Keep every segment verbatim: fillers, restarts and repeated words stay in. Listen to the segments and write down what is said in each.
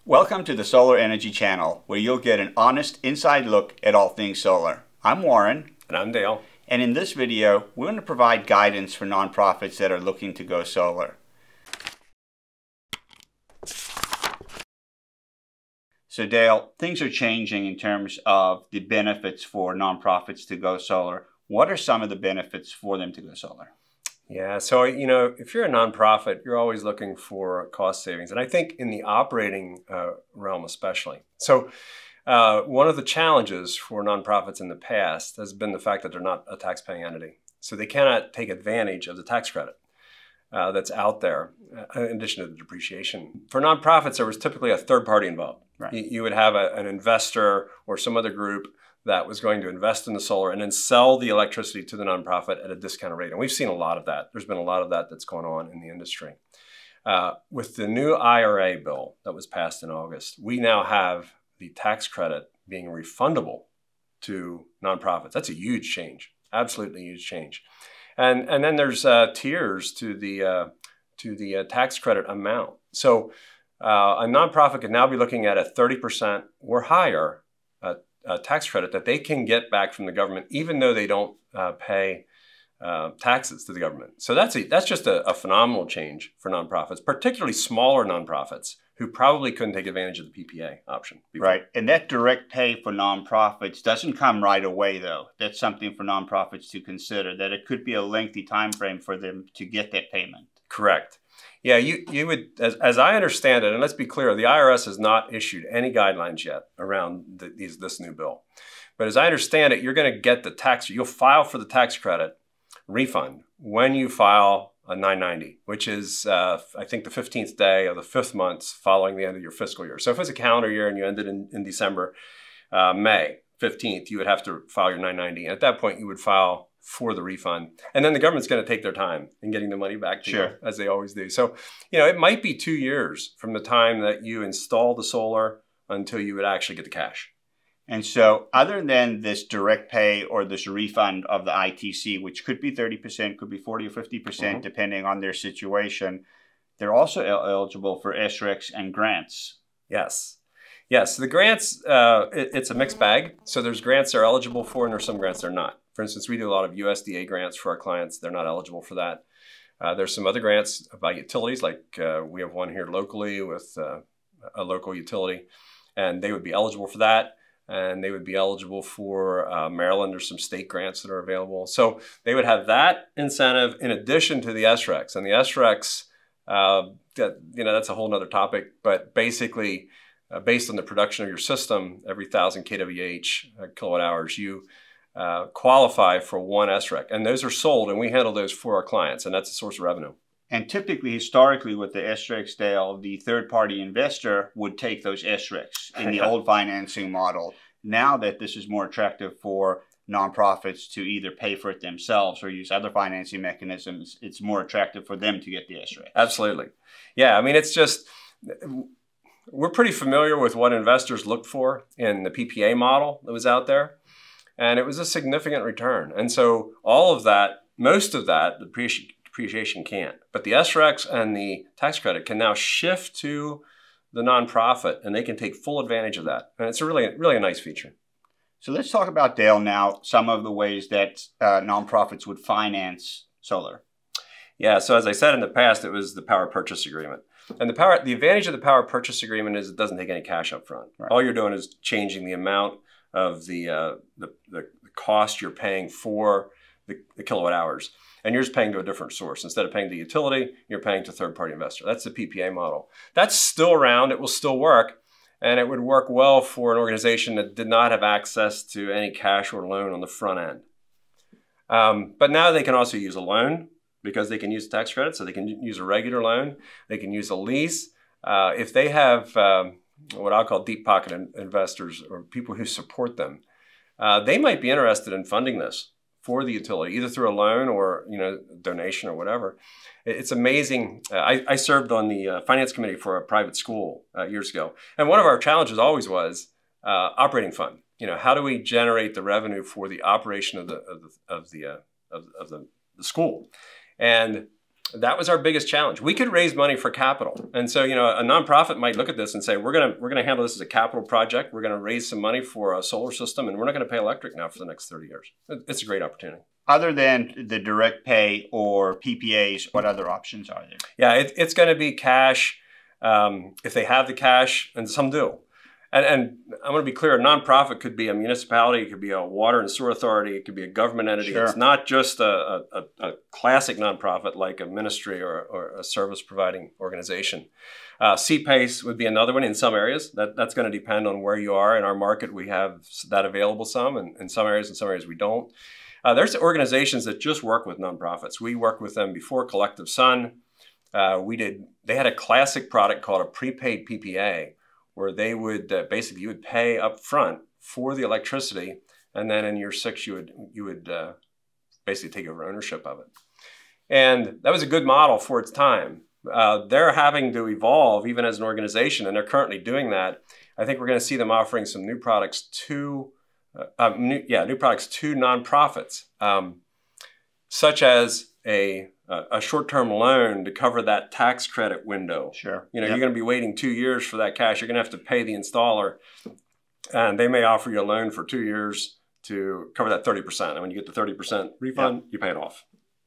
Welcome to the Solar Energy Channel, where you'll get an honest inside look at all things solar. I'm Warren. And I'm Dale. And in this video, we're going to provide guidance for nonprofits that are looking to go solar. So Dale, things are changing in terms of the benefits for nonprofits to go solar. What are some of the benefits for them to go solar? Yeah, so, you know, if you're a nonprofit, you're always looking for cost savings. And I think in the operating uh, realm especially. So uh, one of the challenges for nonprofits in the past has been the fact that they're not a tax-paying entity. So they cannot take advantage of the tax credit uh, that's out there, uh, in addition to the depreciation. For nonprofits, there was typically a third party involved. Right. You, you would have a, an investor or some other group that was going to invest in the solar and then sell the electricity to the nonprofit at a discounted rate. And we've seen a lot of that. There's been a lot of that that's going on in the industry. Uh, with the new I R A bill that was passed in August, we now have the tax credit being refundable to nonprofits. That's a huge change, absolutely huge change. And, and then there's uh, tiers to the, uh, to the uh, tax credit amount. So uh, a nonprofit could now be looking at a thirty percent or higher uh, Uh, tax credit that they can get back from the government, even though they don't uh, pay uh, taxes to the government. So that's a, that's just a, a phenomenal change for nonprofits, particularly smaller nonprofits who probably couldn't take advantage of the P P A option before. Right, and that direct pay for nonprofits doesn't come right away, though. That's something for nonprofits to consider, that it could be a lengthy time frame for them to get that payment. Correct. Yeah, you, you would, as, as I understand it, and let's be clear, the I R S has not issued any guidelines yet around the, these, this new bill. But as I understand it, you're going to get the tax, you'll file for the tax credit refund when you file a nine ninety, which is, uh, I think, the fifteenth day of the fifth month following the end of your fiscal year. So if it's a calendar year and you ended in, in December, uh, May fifteenth, you would have to file your nine ninety. And at that point, you would file for the refund. And then the government's going to take their time in getting the money back to Sure. you, as they always do. So, you know, it might be two years from the time that you install the solar until you would actually get the cash. And so other than this direct pay or this refund of the I T C, which could be thirty percent, could be forty or fifty percent, mm-hmm. depending on their situation, they're also eligible for S R E Cs and grants. Yes. Yes, the grants, uh, it, it's a mixed bag. So there's grants they're eligible for and there's some grants they're not. For instance, we do a lot of U S D A grants for our clients. They're not eligible for that. Uh, there's some other grants by utilities, like uh, we have one here locally with uh, a local utility, and they would be eligible for that. And they would be eligible for uh, Maryland. There's some state grants that are available. So they would have that incentive in addition to the S R E Cs. And the S R E Cs, uh, that, you know, that's a whole nother topic, but basically, Uh, based on the production of your system, every one thousand kWh uh, kilowatt hours, you uh, qualify for one S R E C. And those are sold, and we handle those for our clients, and that's a source of revenue. And typically, historically, with the S R E Cs, Dale, the third-party investor would take those S R E Cs in the old financing model. Now that this is more attractive for nonprofits to either pay for it themselves or use other financing mechanisms, it's more attractive for them to get the S R E Cs. Absolutely. Yeah, I mean, it's just... We're pretty familiar with what investors looked for in the P P A model that was out there, and it was a significant return. And so all of that, most of that, the depreciation can't. But the S R E Cs and the tax credit can now shift to the nonprofit, and they can take full advantage of that. And it's a really, really a nice feature. So let's talk about, Dale, now, some of the ways that uh, nonprofits would finance solar. Yeah, so as I said in the past, it was the power purchase agreement. And the power, the advantage of the power purchase agreement is it doesn't take any cash up front. Right. All you're doing is changing the amount of the, uh, the, the, the cost you're paying for the, the kilowatt hours. And you're just paying to a different source. Instead of paying to utility, you're paying to third-party investor. That's the P P A model. That's still around. It will still work. And it would work well for an organization that did not have access to any cash or loan on the front end. Um, but now they can also use a loan, because they can use tax credit, so they can use a regular loan. They can use a lease. Uh, if they have um, what I'll call deep pocket in investors or people who support them, uh, they might be interested in funding this for the utility, either through a loan or, you know, donation or whatever. It's amazing. Uh, I, I served on the uh, finance committee for a private school uh, years ago. And one of our challenges always was uh, operating fund. You know, how do we generate the revenue for the operation of the, of the, of the, uh, of, of the, the school? And that was our biggest challenge. We could raise money for capital. And so, you know, a nonprofit might look at this and say, we're going to we're going to handle this as a capital project. We're going to raise some money for a solar system, and we're not going to pay electric now for the next thirty years. It's a great opportunity. Other than the direct pay or P P As, what other options are there? Yeah, it, it's going to be cash um, if they have the cash, and some do. And, and I'm going to be clear, a nonprofit could be a municipality, it could be a water and sewer authority, it could be a government entity. Sure. It's not just a, a, a classic nonprofit like a ministry or, or a service providing organization. Uh, C PACE would be another one in some areas. That, that's going to depend on where you are. In our market, we have that available some, and in some areas, in some areas we don't. Uh, there's organizations that just work with nonprofits. We worked with them before, Collective Sun. Uh, we did. They had a classic product called a prepaid P P A, where they would uh, basically you would pay up front for the electricity, and then in year six you would you would uh, basically take over ownership of it. And that was a good model for its time. Uh, they're having to evolve even as an organization, and they're currently doing that. I think we're going to see them offering some new products to uh, uh, new, yeah new products to nonprofits, um, such as a a short-term loan to cover that tax credit window. Sure. You know, yep. You're going to be waiting two years for that cash. You're going to have to pay the installer, and they may offer you a loan for two years to cover that thirty percent. And when you get the thirty percent refund, yep. you pay it off.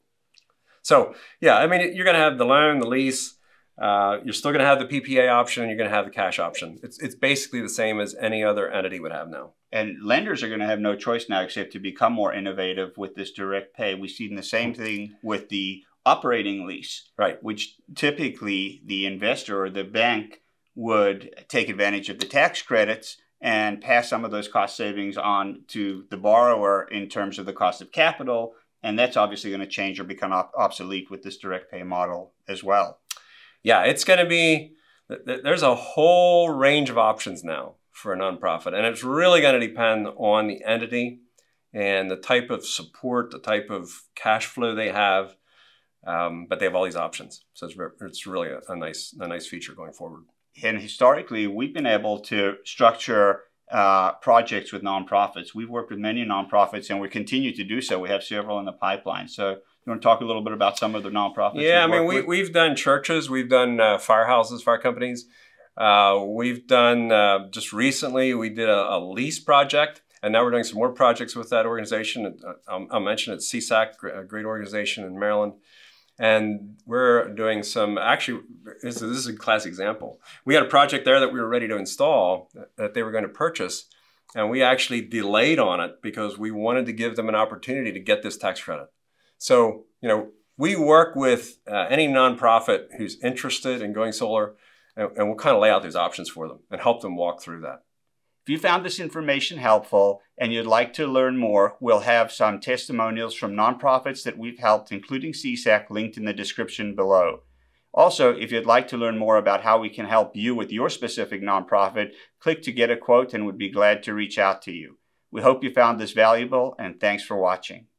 So, yeah, I mean, you're going to have the loan, the lease. Uh, you're still going to have the P P A option, and you're going to have the cash option. It's, it's basically the same as any other entity would have now. And lenders are going to have no choice now except to become more innovative with this direct pay. We've seen the same thing with the operating lease, right? Which typically the investor or the bank would take advantage of the tax credits and pass some of those cost savings on to the borrower in terms of the cost of capital. And that's obviously going to change or become op obsolete with this direct pay model as well. Yeah, it's going to be, there's a whole range of options now for a nonprofit. And it's really going to depend on the entity and the type of support, the type of cash flow they have. Um, but they have all these options. So it's, it's really a, a, nice, a nice feature going forward. And historically, we've been able to structure uh, projects with nonprofits. We've worked with many nonprofits, and we continue to do so. We have several in the pipeline. So you want to talk a little bit about some of the nonprofits? Yeah, I mean, we, we've done churches. We've done uh, firehouses, fire companies. Uh, we've done, uh, just recently, we did a, a lease project. And now we're doing some more projects with that organization. I'll, I'll mention it's C S A C, a great organization in Maryland. And we're doing some, actually, this is, this is a classic example. We had a project there that we were ready to install that they were going to purchase. And we actually delayed on it because we wanted to give them an opportunity to get this tax credit. So, you know, we work with uh, any nonprofit who's interested in going solar, and, and we'll kind of lay out these options for them and help them walk through that. If you found this information helpful and you'd like to learn more, we'll have some testimonials from nonprofits that we've helped, including C S A C, linked in the description below. Also, if you'd like to learn more about how we can help you with your specific nonprofit, click to get a quote and we'd be glad to reach out to you. We hope you found this valuable, and thanks for watching.